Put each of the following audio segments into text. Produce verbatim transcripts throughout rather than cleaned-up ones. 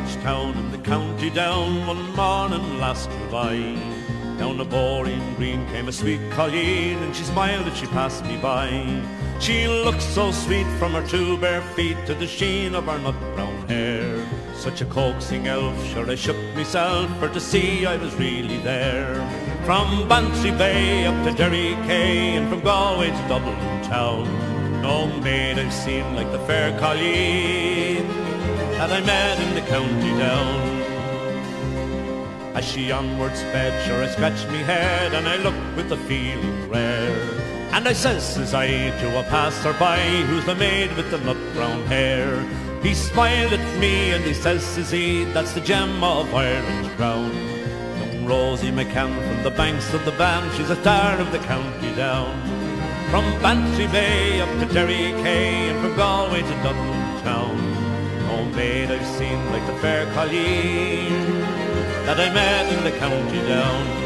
village town in the county down one morning last July. Down the Bowling Green came a sweet colleen, and she smiled as she passed me by. She looked so sweet from her two bare feet to the sheen of her nut brown hair. Such a coaxing elf, sure I shook myself for to see I was really there. From Bantry Bay up to Derry Quay, and from Galway to Dublin town, no maid I've seen like the fair colleen that I met in the county down. As she onward sped, sure I scratched me head, and I looked with a feeling rare. And I says, says I, to a passer-by, who's the maid with the nut brown hair? He smiled at me and he says, says he, that's the gem of Ireland's crown. Young Rosie McCann from the banks of the Bann, she's a star of the county down. From Bantry Bay up to Derry Quay, and from Galway to Dublin town, no maid I've seen like the fair colleen that I met in the county down.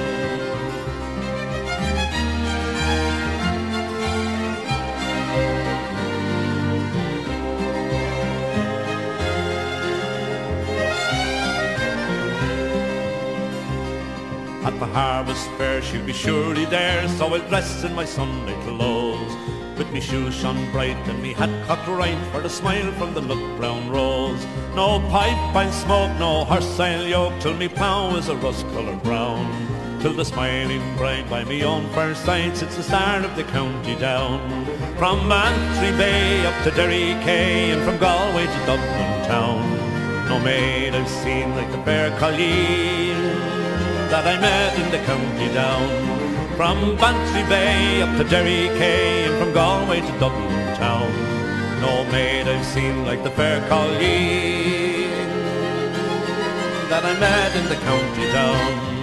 At the harvest fair she'll be surely there, so I'll dress in my Sunday clothes, with me shoes shone bright and me hat cocked right, for the smile from the nut brown rose. No pipe I'll smoke, no horse I'll yoke, till me plough is a rust-coloured brown, till the smiling bride by me own fireside sits the star of the county down. From Bantry Bay up to Derry Quay, and from Galway to Dublin town, no maid I've seen like the fair colleen that I met in the county down. From Bantry Bay up to Derry Quay, and from Galway to Dublin town, no maid I've seen like the fair colleen that I met in the county down.